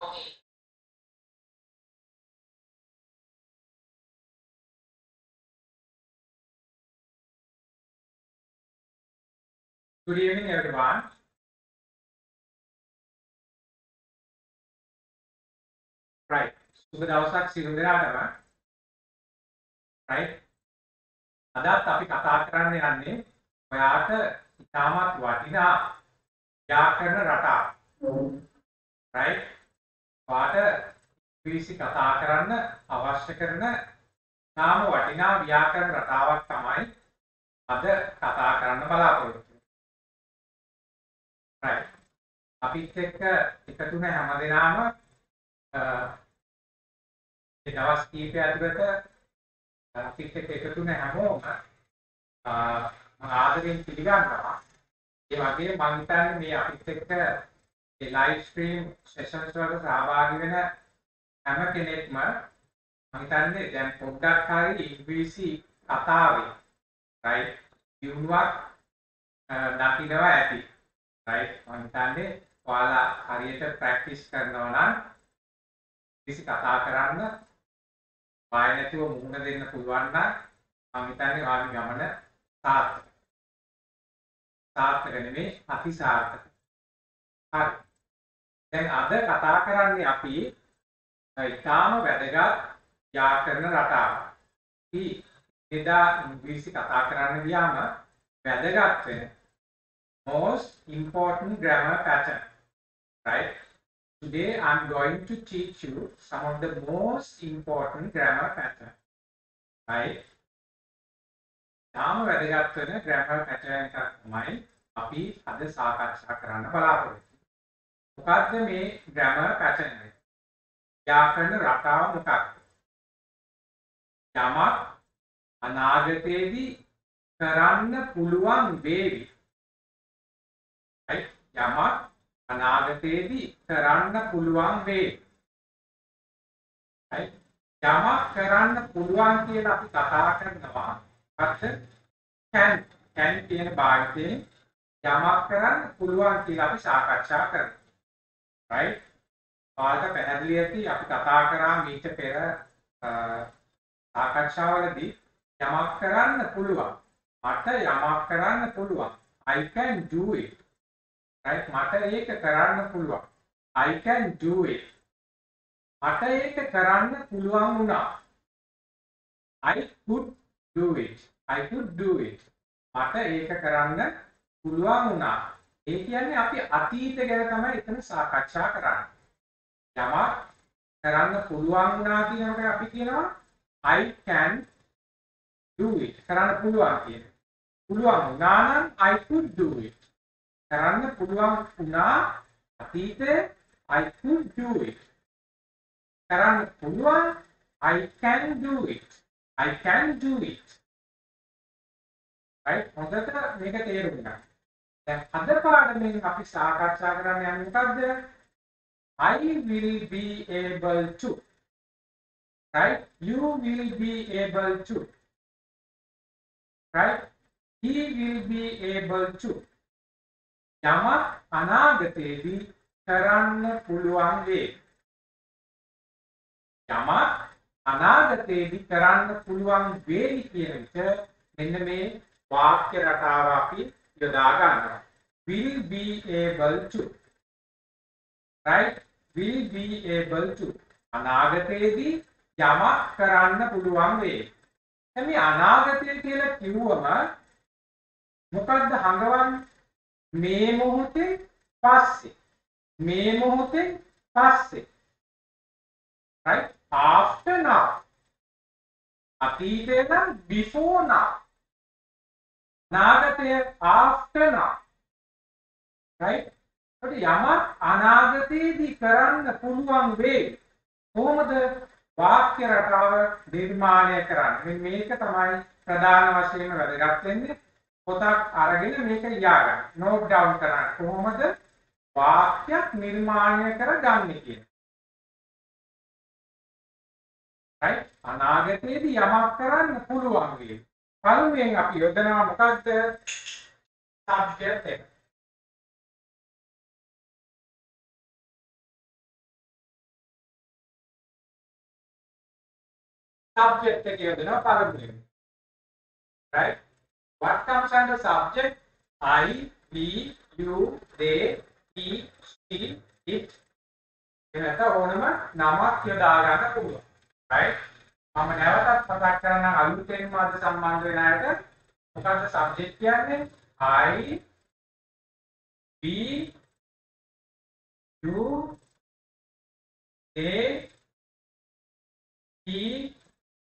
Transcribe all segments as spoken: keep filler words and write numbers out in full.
Good evening, everyone. Right. සුබ දවසක් සියලු දෙනාටම. Right. අදත් අපි කතා කරන්න යන්නේ ඔයාට ඉතාමත් වටිනා ව්‍යාකරණ රටාව. Right. ඔයාට ඉංග්‍රීසි කතා කරන්න අවශ්‍ය කරන තාම වටිනා ව්‍යාකරණ රටාවක් තමයි අද කතා කරන්න බලාපොරොත්තු වෙන්නේ. Right. අපිත් එක්ක එකතු වෙන හැමදෙනාම ඒ දවස් කීපය ඇතුළත අපිත් එක්ක එකතු වෙන හැමෝම මම ආදරෙන් පිළිගන්නවා. ඒ වගේම මම හිතන්නේ මේ අපිත් එක්ක මේ ලයිව් ස්ට්‍රීම් සෙෂන්ස් වල සහභාගී වෙන හැම කෙනෙක්ම මම හිතන්නේ දැන් පොඩ්ඩක් හරි ඉංග්‍රීසි කතාවේ right දිනුවක් දකින්නවා ඇති. right මම හිතන්නේ ඔයාලා හරියට ප්‍රැක්ටිස් කරනවා නම් ඉංග්‍රීසි කතා කරන්න බය නැතුව මුහුණ දෙන්න පුළුවන් නම් මම හිතන්නේ ඔයාගේ ගමන සාර්ථක. සාර්ථක නෙමෙයි අතිසාර්ථක. හරි. දැන් අද කතා කරන්නේ අපි ඉතාම වැදගත් ව්‍යාකරණ රටාවක්. අපි එදා ඉංග්‍රීසි කතා කරන්න ගියාම වැදගත් වෙන most important grammar pattern. Right? Today I'm going to teach you some of the most important grammar pattern. Right? තාම වැදගත් වෙන grammar pattern එකක් තමයි අපි අද සාකච්ඡා කරන්න බලාපොරොත්තු වෙන්නේ. මොකක්ද මේ grammar pattern එක? ව්‍යාකරණ රටාව මොකක්ද? යමක් අනාගතයේදී කරන්න පුළුවන් වේවි. right? යමක් අනාගතයේදී කරන්න පුළුවන් වේ. right? යමක් කරන්න පුළුවන් කියලා අපි කතා කරනවා අත් can can කියන භාගයෙන් යමක් කරන්න පුළුවන් කියලා අපි සාකච්ඡා කරනවා. right? පාඩක පැහැදිලි ඇති අපි කතා කරා මීට පෙර සාකච්ඡාවලදී යමක් කරන්න පුළුවන්. මට යමක් කරන්න පුළුවන්. I can do it. right මට ඒක කරන්න පුළුවන්. I can do it. මට ඒක කරන්න පුළුවන් වුණා. I could do it. I could do it. මට ඒක කරන්න පුළුවන් වුණා. ඒ කියන්නේ අපි අතීත ගැන තමයි එතන සාකච්ඡා කරන්නේ. යමක් කරන්න පුළුවන් වුණා කියනකොට අපි කියනවා I can do it. කරන්න පුළුවන් කියන. පුළුවන් වුණා නම් I could do it. කරන්න පුළුවන් වුණා අතීතේ I could do it. කරන්න පුළුවන් I can do it. I can do it. right හොඳට මේක තේරුම් ගන්න. දැන් අද පාඩමෙන් අපි සාකච්ඡා කරන්න යන්නේ මොකද්ද? I will be able to. right you will be able to. right he will be able to. යමක් අනාගතයේදී කරන්න පුළුවන් වේ. යමක් අනාගතයේදී කරන්න පුළුවන් වේවි කියන විට මෙන්න මේ වාක්‍ය රටාව අපි යොදා ගන්නවා. will be able to. right will be able to. අනාගතයේදී යමක් කරන්න පුළුවන් වේ. දැන් මේ අනාගතය කියලා කිව්වම මොකක්ද හංගවන්නේ? මේ මොහොතේ පස්සේ. මේ මොහොතේ පස්සේ. right after now. අතීතේ නම් before now. අනාගතය after now. right ඒකට යමක් අනාගතයේදී කරන්න පුළුවන් වේ. කොහොමද වාක්‍ය රටාව නිර්මාණය කරන්නේ? මේක තමයි ප්‍රධාන වශයෙන් වැදගත් වෙන්නේ. පොතක් අරගෙන මේක ලියා ගන්න. නෝට් ඩවුන් කරන්න. කොහොමද වාක්‍යයක් නිර්මාණය කරගන්නේ කියන. right අනාගතයේදී යමක් කරන්න පුළුවන් වේ. පළමුවෙන් අපි යොදනවා මොකද්ද? subject එක. subject එක යොදනවා පළමුවෙන්. Right? What comes under subject? I, we, you, they, he, she, it. එනත ඕනම නමක් යොදා ගන්න පුළුවන්. Right? මම නැවතත් මතක් කරනවා අලුතෙන්ම අද සම්බන්ධ වෙන අයට මොකක්ද subject කියන්නේ? I, we, you, they, he,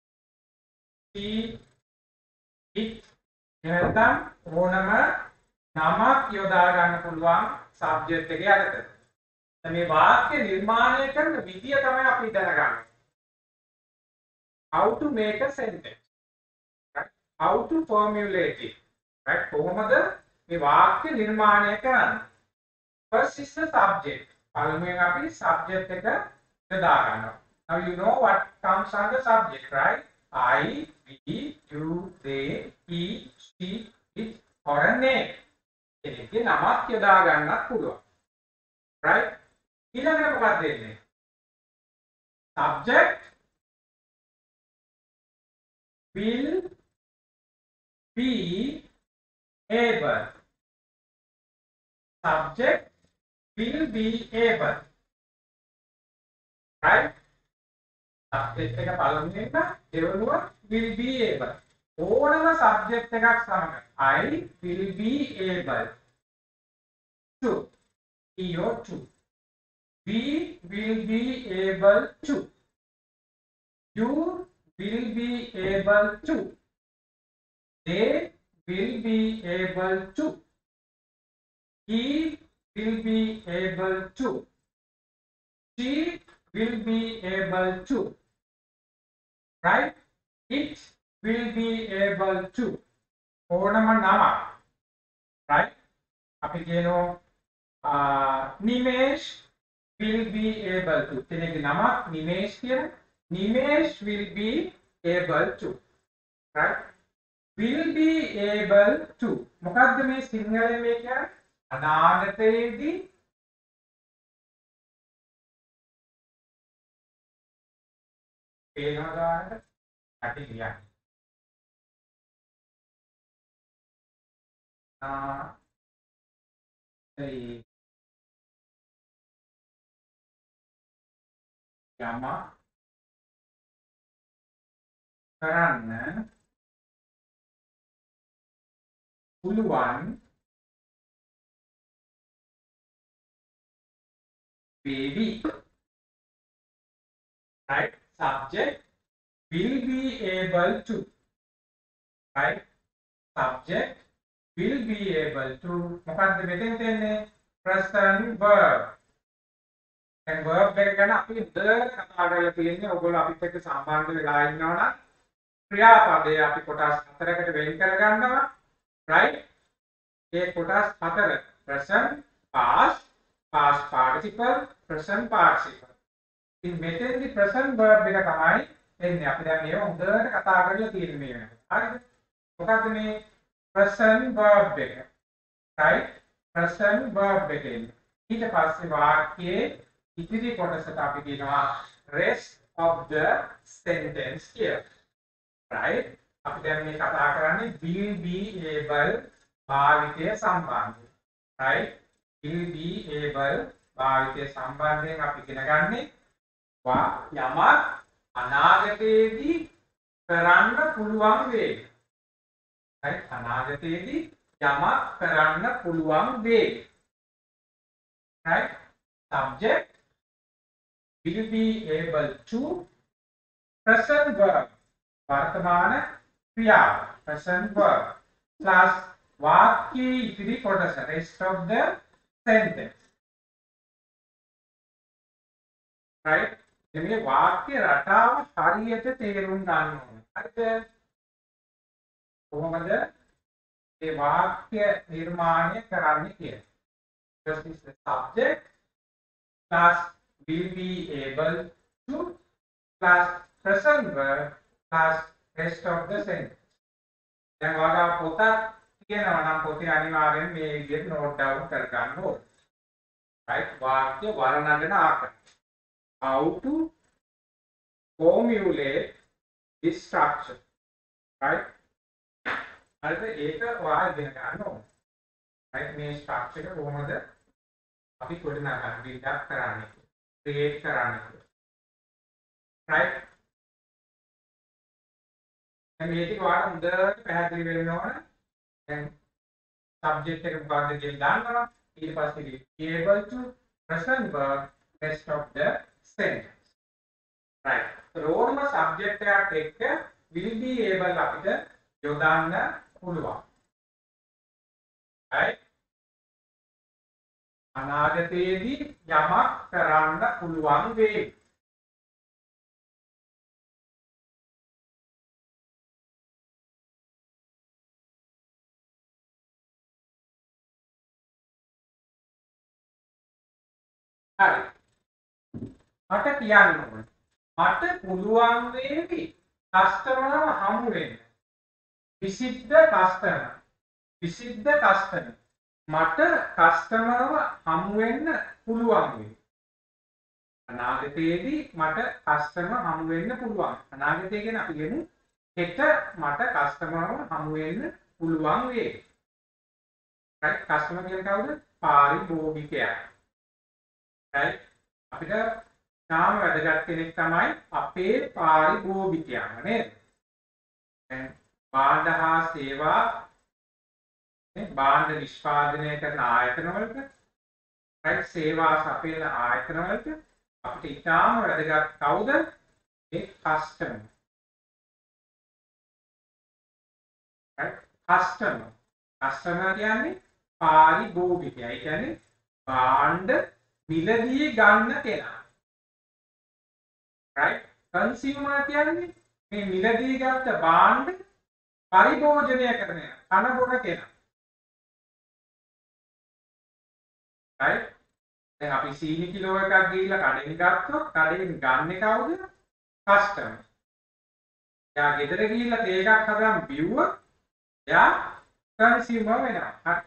she, it. එහෙනම් ඕනම නමක් යොදා ගන්න පුළුවන් subject එකේ අගට. මේ වාක්‍ය නිර්මාණය කරන විදිය තමයි අපි දැනගන්නේ. How to make a sentence. Right? How to formulate it. Right? කොහොමද මේ වාක්‍ය නිර්මාණය කරන්නේ? First is the subject. පළමුවෙන් අපි subject එක යොදා ගන්නවා. Now you know what comes under subject, right? I, we, you, they, he, she, it, or a name. ඒකේ නමක් යොදා ගන්නත් පුළුවන්. Right? ඊළඟට මොකක්ද දෙන්නේ? Subject will be able. Subject will be able. Right? Subject එක පළමුවෙන් දෙවෙනුව will be able. ඕනම subject එකක් සමග I will be able to. E or to. We will be able to. You will be able to. They will be able to. He will be able to. She will be able to. Right? It will be able to. ඕනම නමක්. Right? අපි කියනවා Nimesh will be able to. කෙනෙක්ගේ නමක් නිමේෂ් කියන. Nimesh will be able to. Right? Will be able to. මොකද්ද මේ සිංහලෙන් මේ කියන්නේ? අනාගතයේදී පේනවා ගන්නට ඇති කියන්නේ. ආ ඒ යම කරන්න පුළුවන් baby. Right? Subject will be able to. Right? Subject will be able to. මොකක්ද මෙතෙන් තියෙන්නේ? present verb. දැන් verb එක ගැන අපි ඉතල කතා කරලා තියෙන්නේ ඔයගොල්ලෝ අපිත් එක්ක සම්බන්ධ වෙලා ඉන්නවනම් ක්‍රියාපදයේ අපි කොටස් හතරකට වෙන් කරගන්නවා. Right? ඒ කොටස් හතර present, past, past participle, present participle. ඉතින් මෙතෙන්දි present verb එක තමයි එන්නේ. අපි දැන් මේව හොඳට කතා කරලා තියෙන්නේ මේ වෙනකොට. හරිද? මොකක්ද මේ present verb එක? Right? present verb එක එන්නේ. ඊට පස්සේ වාක්‍යයේ ඉතිරි කොටසට අපි කියනවා rest of the sentence here. Right? අපි දැන් මේ කතා කරන්නේ will be able භාවිතය සම්බන්ධයෙන්. Right? will be able භාවිතය සම්බන්ධයෙන් අපි ඉගෙන ගන්නේ වා යමක් අනාගතයේදී කරන්න පුළුවන් වේ. Right? අනාගතයේදී යමක් කරන්න පුළුවන් වේ. Right? Subject will be able to. Present verb වර්තමාන ක්‍රියාව present verb plus වාක්‍යයේ ඉතිරි කොටස rest of the sentence. Right? මේ වාක්‍ය රටාව හරියට තේරුම් ගන්න ඕනේ. හරිද? කොහොමද මේ වාක්‍ය නිර්මාණය කරන්නේ කියලා. First is the subject plus will be able to plus present verb plus rest of the sentence. දැන් ඔයාලා පොතක් තියෙනවා නම් පොතේ අනිවාර්යෙන් මේ විදිහට note down කර ගන්න ඕනේ. Right? වාක්‍ය වර්ණන ආකාරය. How to formulate this structure, right? හරිද? ඒක ඔයා ඉගෙන ගන්න ඕනේ. right? මේ structure එක කොහොමද අපි ගොඩනගන්නේ, build up කරන්නේ, create කරන්නේ, right? දැන් මේ ටික ඔයාලට හොඳට පැහැදිලි වෙන්න ඕන. දැන් subject එක මොකක්ද කියලා දන්නවා. ඊට පස්සේ be able to present verb rest of the sentence. right? රෝම subject එකක් එක්ක will be able අපිට යොදන්න පුළුවන්. right? අනාගතයේදී යමක් කරන්න පුළුවන් වේ. හරි. මට කියන්න ඕනේ. මට පුළුවන් වේවි කස්ටමර්ව හමු වෙන්න. visit the customer. visit the customer. මට කස්ටමර්ව හමු වෙන්න පුළුවන් වෙයි. අනාගතයේදී මට කස්ටමර් හමු වෙන්න පුළුවන්. අනාගතය කියන්නේ අපි කියමු හෙට මට කස්ටමර්ව හමු වෙන්න පුළුවන් වෙයි. right? කස්ටමර් කියන්නේ කවුද? පාරිභෝගිකයා. right? අපිට නාම වැදගත් කෙනෙක් තමයි අපේ පාරිභෝගිකයා නේද? දැන් භාණ්ඩ හා සේවා භාණ්ඩ නිෂ්පාදනය කරන ආයතන වලට right සේවා සපයන ආයතන වලට අපිට ඉතාම වැදගත් කවුද? මේ කස්ටමර්. right customer. කස්ටමර් කියන්නේ පාරිභෝගිකයා. ඒ කියන්නේ භාණ්ඩ මිලදී ගන්න කෙනා. right consumer කියන්නේ මේ මිලදී ගත්ත භාණ්ඩ පරිභෝජනය කරන කන බොන කෙනා. right දැන් අපි සීනි කිලෝ එකක් ගිහිල්ලා කඩෙන් ගත්තොත් කඩෙන් ගන්නෙ කවුද? කස්ටමර්. එයා ගෙදර ගිහිල්ලා තේ එකක් හදන් බිව්වොත් එයා කන්සියුමර් වෙනවා. හරි.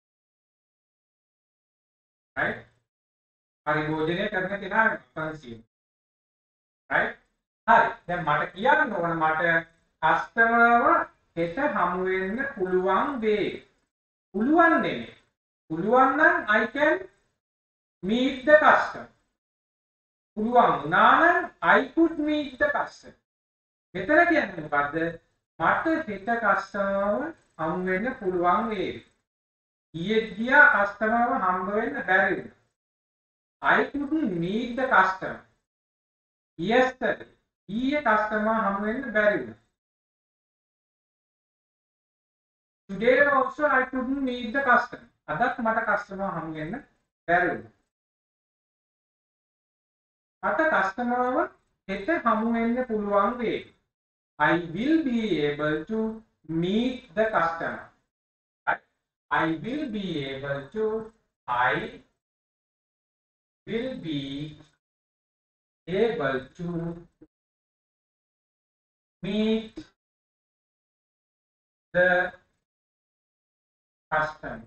right පරිභෝජනය කරන කෙනා කන්සියුමර්. right හරි. දැන් මට කියන්න ඕන මට කස්ටමර්ව හෙට හමු වෙන්න පුළුවන් වේ. පුළුවන් නෙමෙයි. පුළුවන් නම් I can meet the customer. පුළුවන් වුණා නම් I could meet the customer. මෙතන කියන්නේ මොකද්ද? මට හෙට කස්ටමර්ව හමු වෙන්න පුළුවන් වේවි. ඊයේ ගියා කස්ටමර්ව හම්බ වෙන්න බැරි වුණා. I couldn't meet the customer. yesterday. ඊයේ කස්ටමර් හමු වෙන්න බැරි වුණා. today also I couldn't meet the customer. අදත් මට කස්ටමර් හමු වෙන්න බැරි වුණා. මට කස්ටමර්ව හෙට හමු වෙන්න පුළුවන් වේවි. I will be able to meet the customer. I will be able to I will be able to meet the customer.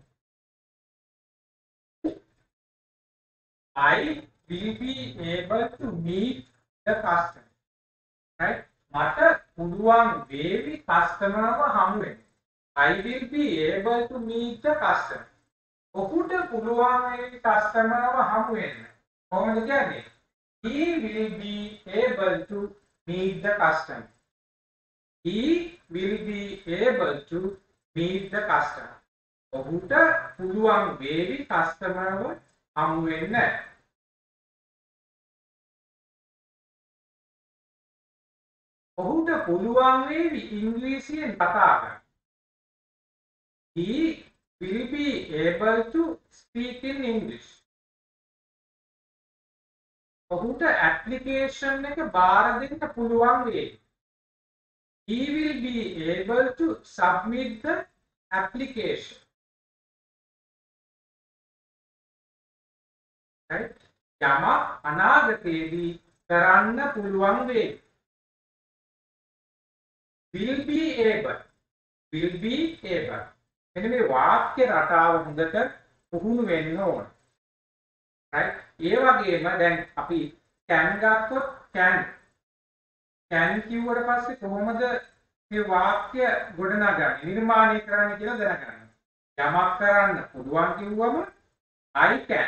I will be able to meet the customer. right මට පුළුවන් වේවි කස්ටමර්ව හමු වෙන්න. I will be able to meet the customer. ඔහුට පුළුවන් වේවි කස්ටමර්ව හමු වෙන්න. කොහොමද කියන්නේ? He will be able to meet the customer. He will be able to meet the customer. ඔහුට පුළුවන් වේවි කස්ටමර්ව හමු වෙන්න. ඔහුට පුළුවන් වේවි ඉංග්‍රීසියෙන් කතා කරන්න. He will be able to speak in English. ඔහුට ඇප්ලිකේෂන් එක බාර දෙන්න පුළුවන් වේවි. He will be able to submit the application. right යම අනාගතයේදී කරන්න පුළුවන් වේවි. will be able will be able මෙන්න මේ වාක්‍ය රටාව හොඳට පුහුණු වෙන්න ඕන. right ඒ වගේම දැන් අපි can ගත්තොත් can can කිව්වට පස්සේ කොහොමද මේ වාක්‍ය ගොඩනගන්නේ නිර්මාණය කරන්න කියලා දැනගන්න. යමක් කරන්න පුළුවන් කිව්වම I can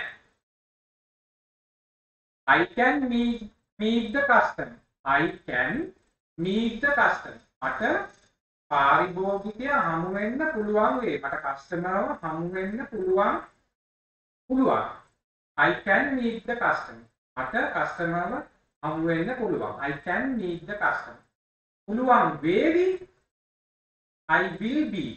I can meet meet the customer. I can meet the customer. මට පාරිභෝගිකයා හමු වෙන්න පුළුවන් වේ. මට කස්ටමර්ව හමු වෙන්න පුළුවන් පුළුවන්. I can meet the customer. මට කස්ටමර්ව හමු වෙන්න පුළුවන්. I can meet the customer. පුළුවන් වේවි. I will be.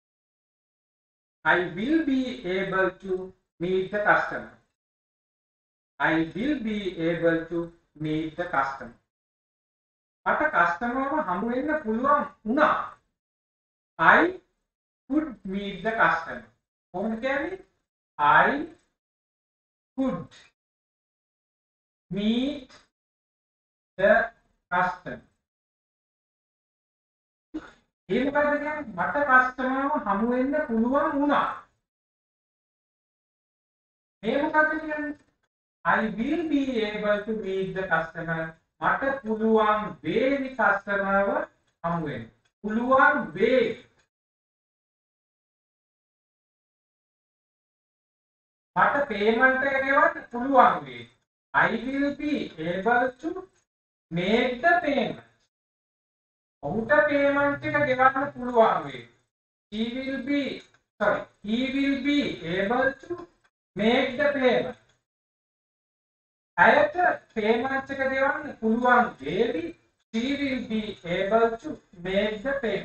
I will be able to meet the customer. I will be able to meet the customer. මට කස්ටමර්ව හමු වෙන්න පුළුවන් වුණා. I could meet the customer. කොහොමද කියන්නේ? I could meet the customer. ඒ මොකද කියන්නේ? මට කස්ටමර්ව හමු වෙන්න පුළුවන් වුණා. මේ මොකද කියන්නේ? I will be able to meet the customer. මට පුළුවන් වේවි කස්ටමර්ව හමු වෙන්න. පුළුවන් වේවි. මට පේමන්ට් එක ගෙවන්න පුළුවන් වේවි. I will be able to make the payment. ඔහුට පේමන්ට් එක ගෙවන්න පුළුවන් වේවි. He will be sorry he will be able to make the payment. ඇයට පේමන්ට් එක ගෙවන්න පුළුවන් වේවි. She will be able to make the payment.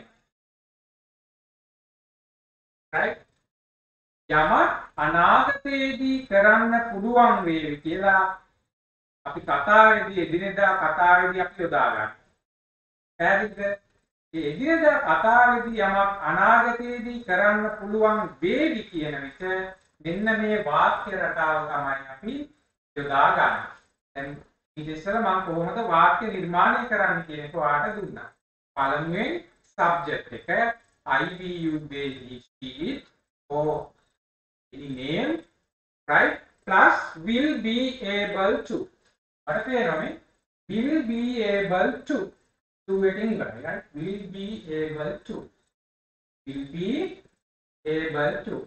Right? යමක් අනාගතයේදී කරන්න පුළුවන් වේවි කියලා අපි කතාවේදී එදිනෙදා කතාවේදී අපි යොදා ගන්නවා. පැහැදිලිද? මේ එදිනෙදා කතාවේදී යමක් අනාගතයේදී කරන්න පුළුවන් වේවි කියන විට මෙන්න මේ වාක්‍ය රටාව තමයි අපි යොදා ගන්න. දැන් ඊට ඉස්සෙල්ලා මම කොහොමද වාක්‍ය නිර්මාණය කරන්න කියන එක ඔයාලට දුන්නා. පළමුවෙන් subject එක I, we, you, they, he, she, it or any name, right? Plus will be able to. What are they? Will be able to do it in English, right? Will be able to. Will be able to.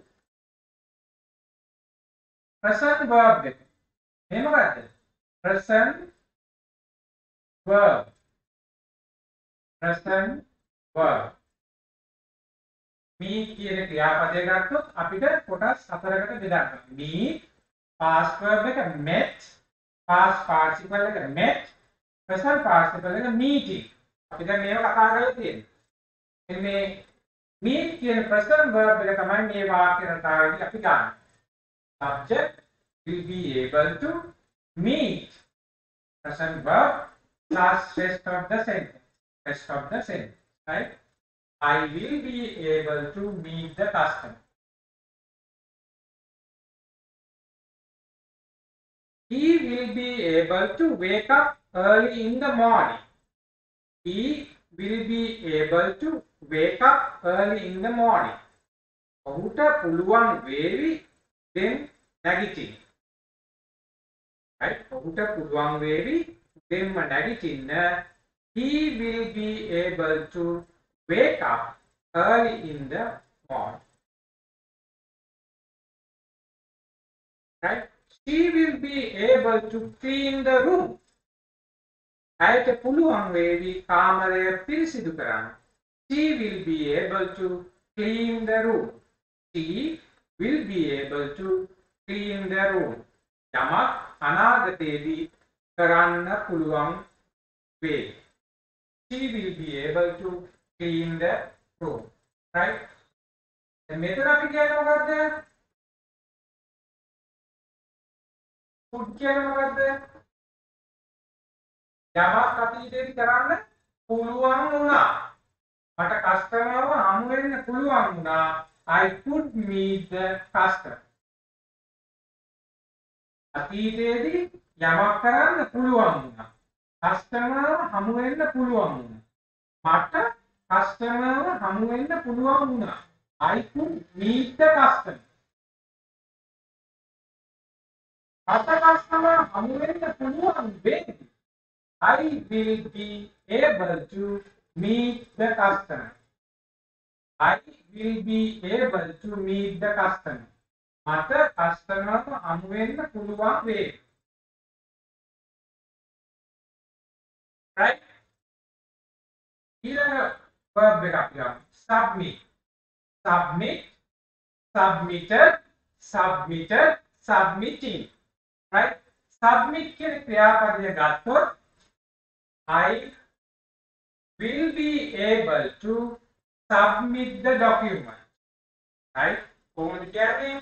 Present verb. Name of it. Present verb. Present verb. meet කියන ක්‍රියාපදය ගත්තොත් අපිට කොටස් හතරකට බෙදන්න. meet past verb එක met, past participle එක met, present participle එක meeting. අපි දැන් මේව කතා කරලා තියෙන්නේ. එන්නේ මේ meet කියන present verb එක තමයි මේ වාක්‍ය රටාවේදී අපි ගන්න. subject will be able to meet present verb plus rest of the sentence. Rest of the sentence, right? I will be able to meet the customer. He will be able to wake up early in the morning. He will be able to wake up early in the morning. ඔහුට පුළුවන් වේවි then නැගිටින්න. right? ඔහුට පුළුවන් වේවි then නැගිටින්න. He will be able to wake up early in the morning. Right? She will be able to clean the room. ඇයට පුළුවන් වේවි කාමරය පිරිසිදු කරන්න. She will be able to clean the room. She will be able to clean the room. යමක් අනාගතයේදී කරන්න පුළුවන් වේවි. She will be able to clean the room, right? The method අපි කියන්නේ මොකද්ද? Could කියන්නේ මොකද්ද? යමක් අතීතයේදී කරන්න පුළුවන් වුණා. මට කස්ටමර්ව හමු වෙන්න පුළුවන් වුණා. I could meet the customer. අතීතයේදී යමක් කරන්න පුළුවන් වුණා. කස්ටමර්ව හමු වෙන්න පුළුවන් වුණා. මට කස්ටමර්ව හමු වෙන්න පුළුවන් වුණා. I could meet the customer. මට කස්ටමර් හමු වෙන්න පුළුවන් වේවි. I will be able to meet the customer. I will be able to meet the customer. මට කස්ටමර්ට හමු වෙන්න පුළුවන් වේ. Right? ඊළඟ verb එක අපි ගමු. Submit. Submit. Submitted. Submitted. Submitting. Right? Submit කියන ක්‍රියාපදය ගත්තොත් I will be able to submit the document. Right? කොහොමද කියන්නේ?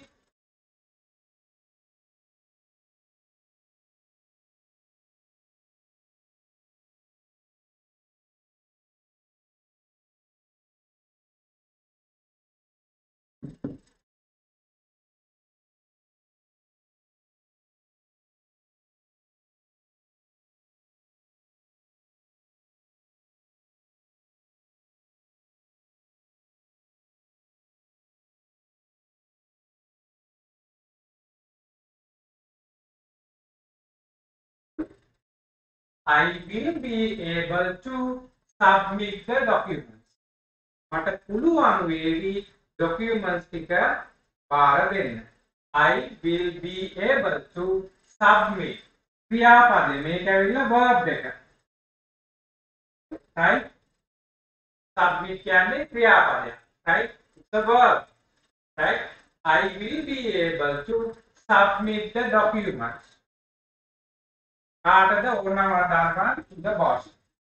I will be able to submit the documents. මට පුළුවන් වේවි documents ටික බාර දෙන්න. I will be able to submit. ක්‍රියාපදේ මේක ඇවිල්ලා verb එක. Right? Submit කියන්නේ ක්‍රියාපදයක්. Right? It's a verb. Right? I will be able to submit the documents. කාටද ඕනම දාන්න to the boss.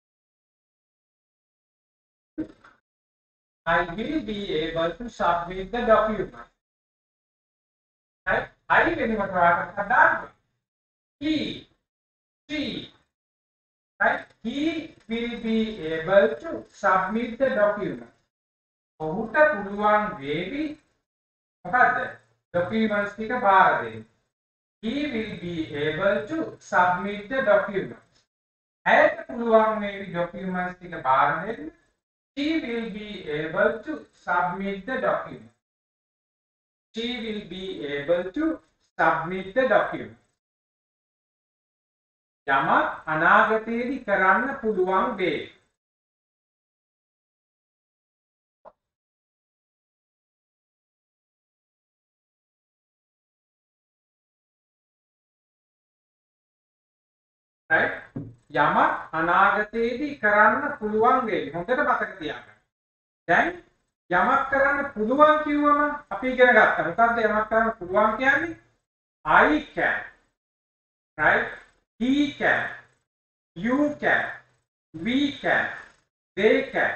I will be able to submit the document. Right? I වෙනුවට වාක්‍යයක් දාන්න. He, she, right? He will be able to submit the document. ඔහුට පුළුවන් වේවි මොකද්ද? documents ටික බාර දෙන්න. He will be able to submit the documents. ඇයට පුළුවන් වේවි documents ටික බාර දෙන්න. She will be able to submit the document. She will be able to submit the document. යමක් අනාගතයේදී කරන්න පුළුවන් වේ. right? යමක් අනාගතයේදී කරන්න පුළුවන් වේවි. හොඳට මතක තියාගන්න. දැන් යමක් කරන්න පුළුවන් කිව්වම අපි ඉගෙන ගත්තා. මොකද්ද යමක් කරන්න පුළුවන් කියන්නේ? I can. Right? He can. You can. We can. They can.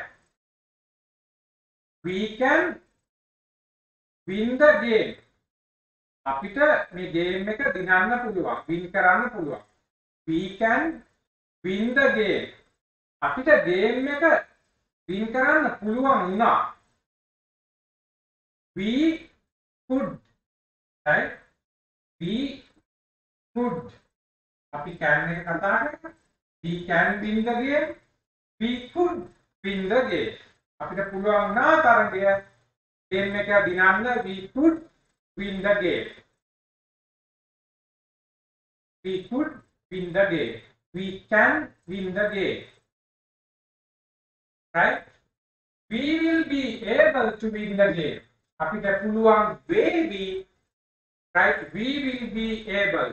We can win the game. අපිට මේ ගේම් එක දිනන්න පුළුවන්. win කරන්න පුළුවන්. We can win the game. අපිට ගේම් එක win කරන්න පුළුවන් වුණා. We could. Right? We could. අපි can එක කතා කරමු. We can win the game. We could win the game. අපිට පුළුවන් වුණා තරගය ගේම් එක දිනන්න. We could win the game. We could win the game. We can win the game. Right? We will be able to win the game. අපිට පුළුවන් වේවි. Right? We will be able.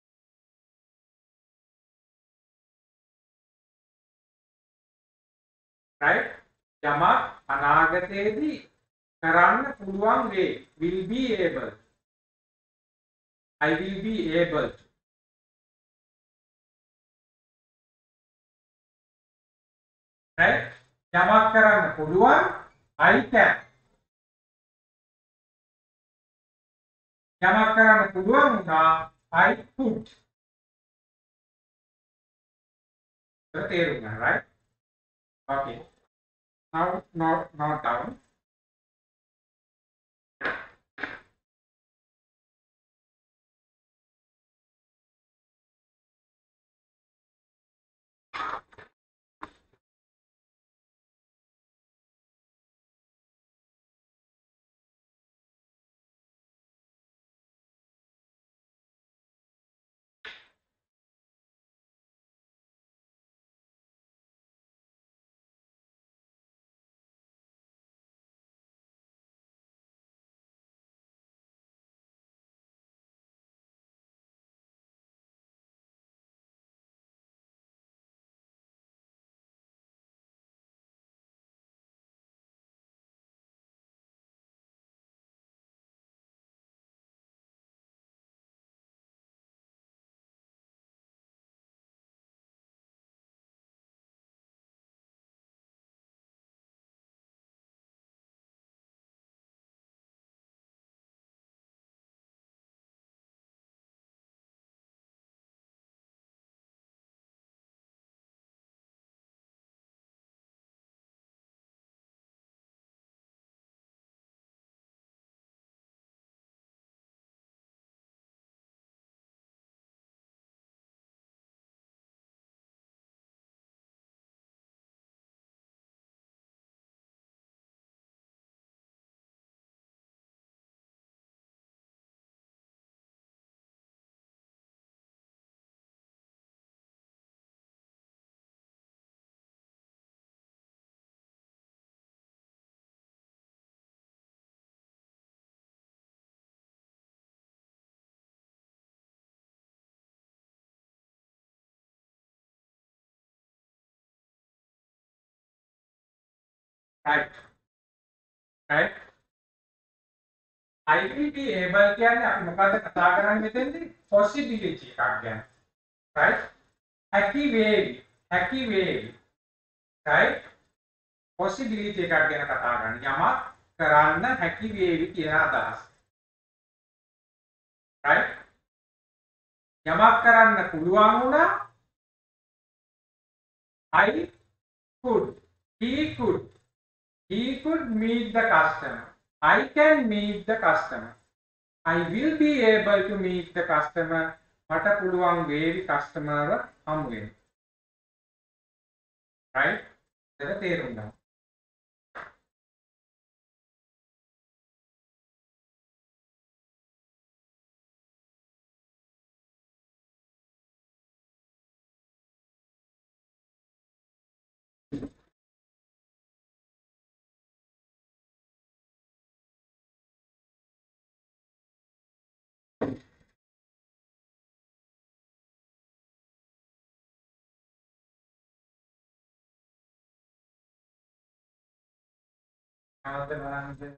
Right? යමක් අනාගතයේදී කරන්න පුළුවන් වේ. Will be able. I will be able to. Right? යමක් කරන්න පුළුවන් I can. යමක් කරන්න පුළුවන් වුණා I could. ඒක තේරුම් ගන්න, right? Okay. Now, now, now down. right right I will be able කියන්නේ අපි මොකද්ද කතා කරන්නේ මෙතෙන්දී possibility එකක් ගැන right හැකි වේවි හැකි වේවි right possibility එකක් ගැන කතා කරන්නේ යමක් කරන්න හැකි වේවි කියන අදහස right යමක් කරන්න පුළුවන් වුණා I could he could he could meet the customer I can meet the customer I will be able to meet the customer මට පුළුවන් වේවි customer හමු වෙන්න right ඒක තේරුම් ගන්න ආද බලන්න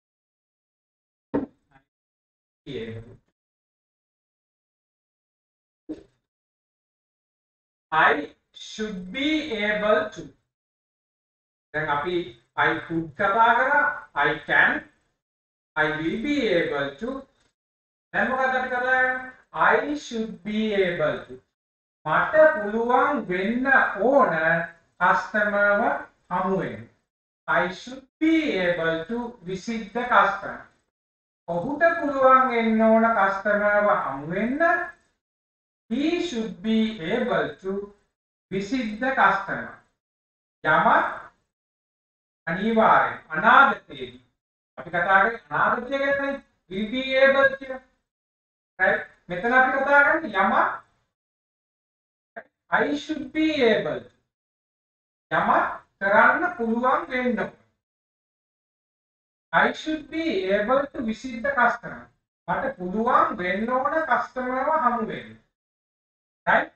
I should be able to දැන් අපි I could කතා කරා I can I will be able to දැන් මොකක්ද අපි කතා කරන්නේ I should be able to මට පුළුවන් වෙන්න ඕන කස්ටමර්ව හමු වෙන්න I should be able to visit the customer ඔහුට පුළුවන් වෙන්න ඕන කස්ටමර්ව හමු වෙන්න he should be able to visit the customer යමක් අනිවාර්යෙන් අනාගතයේදී අපි කතා කරන්නේ අනාගතය ගැන will be able කියලා right මෙතන අපි කතා කරන්නේ යමක් I should be able to යමක් කරන්න පුළුවන් වෙන්න I should be able to visit the customer මට පුළුවන් වෙන්න ඕන කස්ටමර්ව හමු වෙන්න right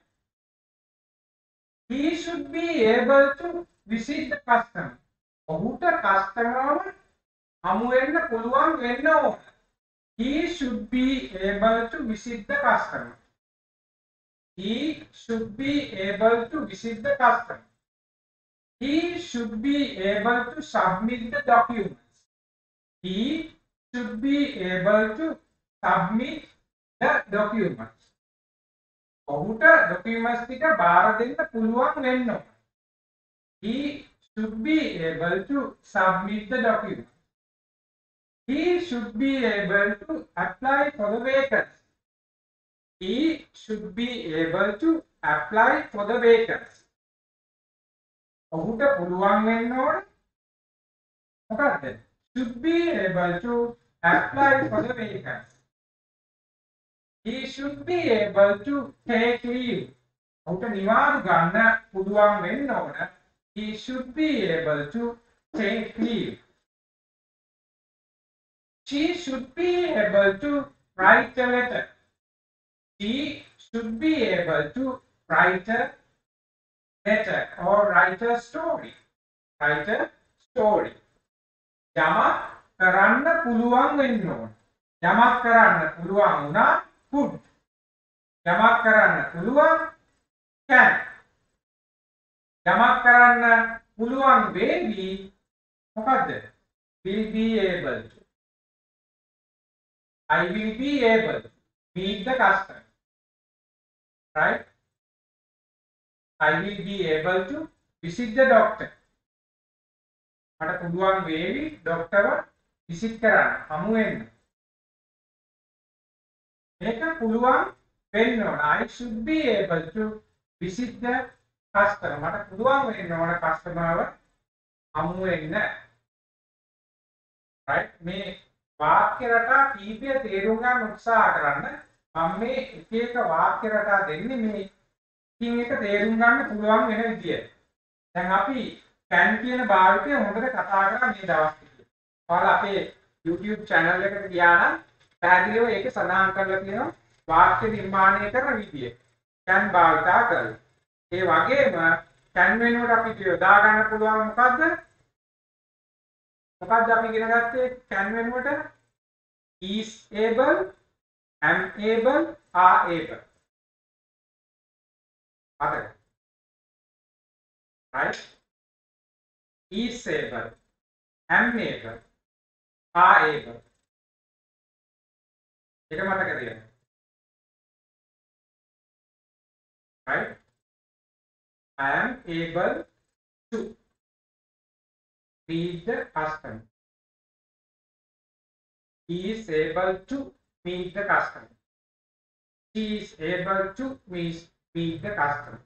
he should be able to visit the customer ඔහුට කස්ටමර්ව හමු වෙන්න පුළුවන් වෙන්න ඕන he should be able to visit the customer he should be able to visit the customer he should be able to submit the documents he should be able to submit the documents ඔහුට documents ටික බාර දෙන්න පුළුවන් වෙන්න ඕන he should be able to submit the documents he should be able to apply for the vacancy he should be able to apply for the vacancy ඔහුට පුළුවන් වෙන්න ඕන මොකක්ද should be able to apply for the vacancy he should be able to take leave ඔහුට නිවාඩු ගන්න පුළුවන් වෙන්න ඕන he should be able to take leave she should be able to write a letter she should be able to write a letter or write a story write a story යමක් කරන්න පුළුවන් වෙන්න ඕන යමක් කරන්න පුළුවන් වුණා could යමක් කරන්න පුළුවන් can යමක් කරන්න පුළුවන් වේවි මොකද්ද will be able to I will be able to meet the customer right I will be able to visit the doctor මට පුළුවන් වේවි ડોක්ටර්ව විසිට් කරන්න හමු වෙන්න මේක පුළුවන් වෙන්න ඕන I should be able to visit the customer මට පුළුවන් වෙන්න ඕන කස්ටමර්ව හමු වෙන්න right මේ වාක්‍ය රටා කීපය තේරුම් ගන්න උත්සාහ කරන්න මම මේ එක එක වාක්‍ය රටා දෙන්නේ මේ එකින් එක තේරුම් ගන්න පුළුවන් වෙන විදියට දැන් අපි can කියන භාවිතය හොඳට කතා කරා මේ දවස් ටිකේ. ඔයාලා අපේ YouTube channel එකට ගියා නම් පැහැදිලිව ඒක සඳහන් කරලා තියෙනවා වාක්‍ය නිර්මාණය කරන විදිය. can භාවිතා කරලා. ඒ වගේම can වෙනුවට අපිට යොදා ගන්න පුළුවන් මොකද්ද? මොකක්ද අපි ඉගෙන ගත්තේ can වෙනුවට is able, am able, are able. මතක. right? is able, am able, are able. ඒක මතක තියන්න. right? I am able to meet the customer. He is able to meet the customer. She is able to meet, meet the customer.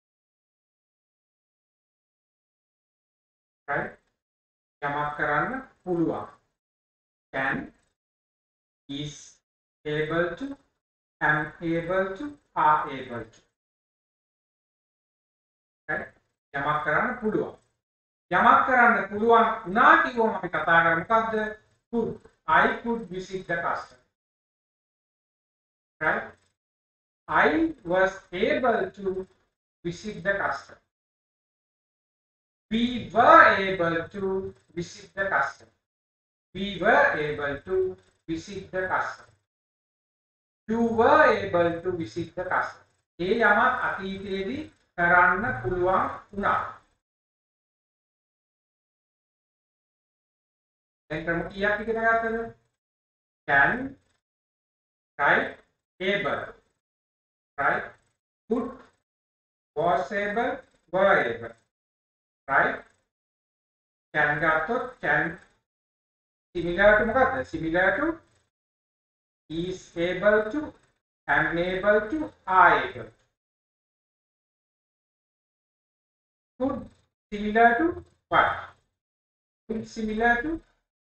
right? යමක් කරන්න පුළුවන්. can, is able to, am able to, are able to. right? යමක් කරන්න පුළුවන්. යමක් කරන්න පුළුවන් වුණා කියවම අපි කතා කරන්නේ මොකද්ද? could. I could visit the customer. right? I was able to visit the customer. We were able to visit the customer. We were able to visit the customer. You were able to visit the customer. ඒ යමක් අතීතයේදී කරන්න පුළුවන් වුණා. දැන් ක්‍රම කීයක් ඉගෙන ගත්තද? can, right, able, right, could, was able, were able. right? can ගත්තොත් can similar to මොකක්ද? similar to, is able to, am able to, are able. could similar to what? could similar to,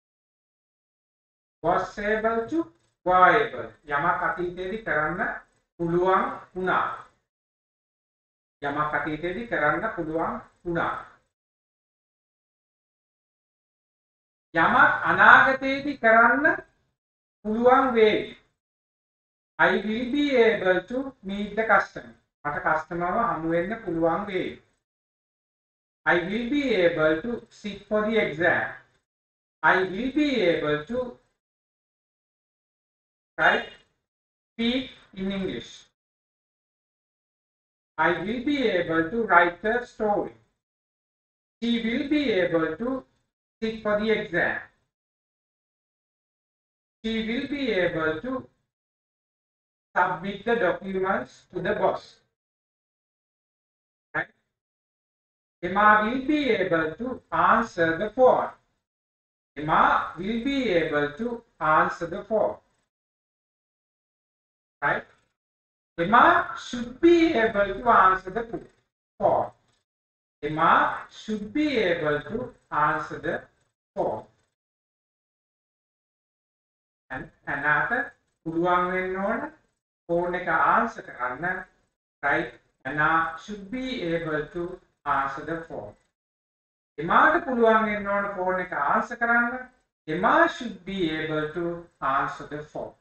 was able to, were able. යමක් අතීතයේදී කරන්න පුළුවන් වුණා. යමක් අතීතයේදී කරන්න පුළුවන් වුණා. යමක් අනාගතයේදී කරන්න පුළුවන් වේවි. I will be able to meet the customer. මට කස්ටමර්ව හමු වෙන්න පුළුවන් වේවි. I will be able to sit for the exam. I will be able to, right, speak in English. I will be able to write a story. She will be able to sit for the exam. She will be able to submit the documents to the boss. Right? Emma will be able to answer the phone. Emma will be able to answer the phone. Right? Emma should be able to answer the phone. Emma should be able to answer the phone. And another පුළුවන් වෙන්න ඕන phone එක answer කරන්න. right? Anna should be able to answer the phone. එමාට පුළුවන් වෙන්න ඕන phone එක answer කරන්න. Emma should be able to answer the phone.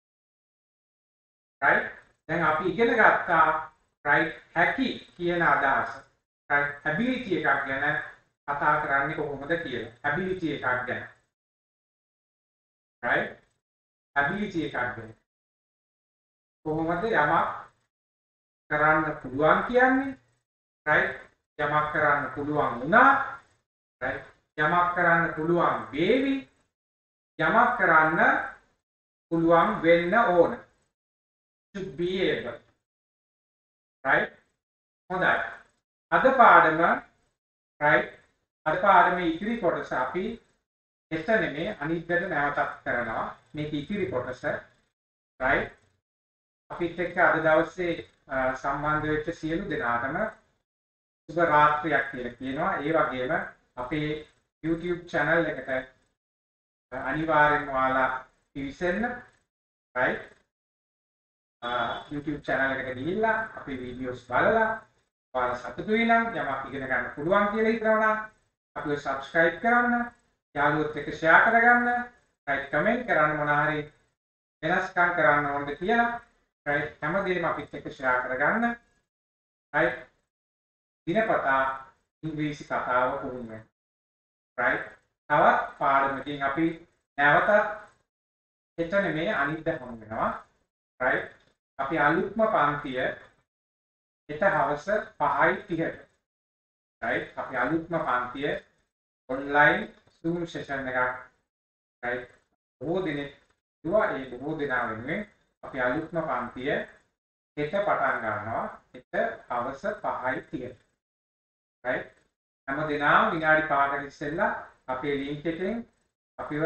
right? දැන් අපි ඉගෙන ගත්තා right හැකි කියන අදහස. right? ability එකක් ගැන කතා කරන්නේ කොහොමද කියලා. ability එකක් ගැන. right? ability එකක් ගැන. කොහොමද යමක් කරන්න පුළුවන් කියන්නේ? right? යමක් කරන්න පුළුවන් වුණා. right? යමක් කරන්න පුළුවන් වේවි. යමක් කරන්න පුළුවන් වෙන්න ඕන. should be able. right? හොඳයි. අද පාඩම right? අද පාඩමේ ඉතිරි කොටස අපි එත නෙමේ අනිද්දට නැවතත් කරනවා. මේක ඉතිරි කොටස. right? අපිත් එක්ක අද දවසේ සම්බන්ධ වෙච්ච සියලු දෙනාටම සුබ රාත්‍රියක් කියලා කියනවා. ඒ වගේම අපේ YouTube channel එකට අනිවාර්යෙන්ම ඔයාලා පිවිසෙන්න. right? YouTube channel එකට ගිහිල්ලා අපේ වීඩියෝස් බලලා ඔයාලා සතුටුයි නම් යමක් ඉගෙන ගන්න පුළුවන් කියලා හිතනවා නම් අපිව subscribe කරන්න, යාළුවොත් එක්ක share කරගන්න, right, comment කරන්න මොන හරි වෙනස්කම් කරන්න ඕනද කියලා, right, හැමදේම අපිත් එක්ක share කරගන්න. right? දිනපතා ඉංග්‍රීසි කතාව පුහුණු වෙන්න. right? තවත් පාඩමකින් අපි නැවතත් හෙට නෙමෙයි අනිද්දා හමු වෙනවා. right? අපි අලුත්ම පන්තිය හෙට හවස පහයි තිහට. right? අපි අලුත්ම පන්තිය online Zoom session එකක් right? බොහෝ දිනෙක දුවා ඒ බොහෝ දිනා වෙනුවෙන් අපි අලුත්ම පන්තිය හෙට පටන් ගන්නවා. හෙට හවස පහයි තිහට. right? හැම දිනම විනාඩි පහකට ඉස්සෙල්ලා අපේ link එකෙන් අපිව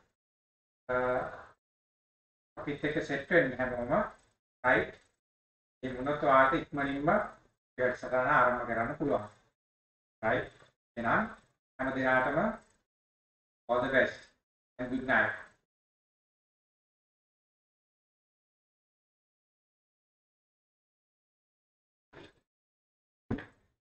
අපිත් එක්ක සෙට් වෙන්න හැමෝම right? මේ මොනවත් වාට ඉක්මනින්ම වැඩසටහන ආරම්භ කරන්න පුළුවන්. right? එහෙනම් හැම දිනකටම all the best and good night.